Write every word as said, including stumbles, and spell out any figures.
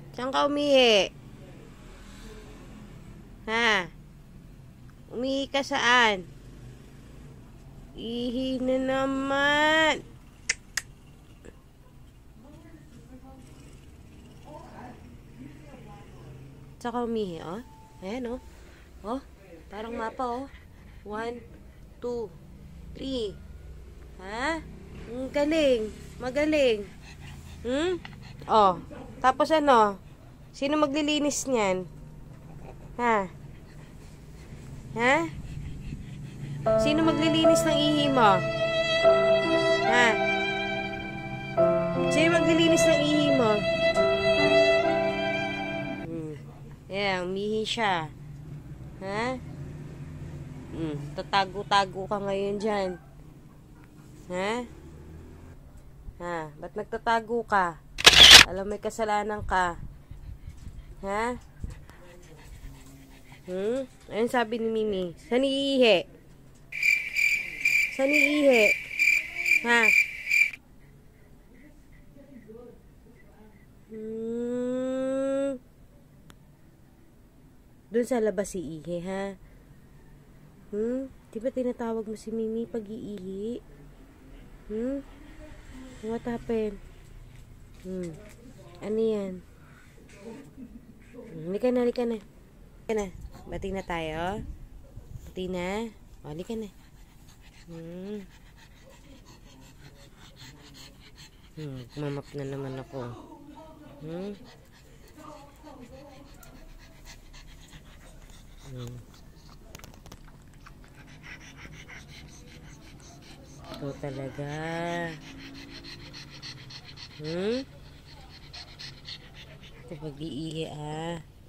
Saan ka umihi? Ha? Umihi ka saan? Ihi na naman. Saan ka umihi, oh? Ayan, oh. Oh, parang mapa, oh. One, two, three. Ha? Ang galing. Magaling. Hmm? Oh. Tapos ano? Sino maglilinis niyan? Ha? Ha? Sino maglilinis ng ihi mo? Ha? Sino maglilinis ng ihi mo? Hmm. Ayan, umihi siya. Ha? Hmm. Tatago-tago ka ngayon dyan. Ha? Ha? Ba't nagtatago ka? Alam may kasalanan ka. Ha? Hmm? Ayun sabi ni Mimi. Saan iihi? Saan iihi? Ha? Hmm. Doon sa labas iihi, ha? Hmm? Di ba tinatawag mo si Mimi pag iihi? Hmm? What happened? Hmm. Ano yan? Hmm. Halika na, halika na. Halika na. Bati na tayo. Bati na. O, halika na. Hmm. Hmm. Mamap na naman ako. Hmm. Hmm. Ito talaga. Hmm? Ito pag-iihi ah.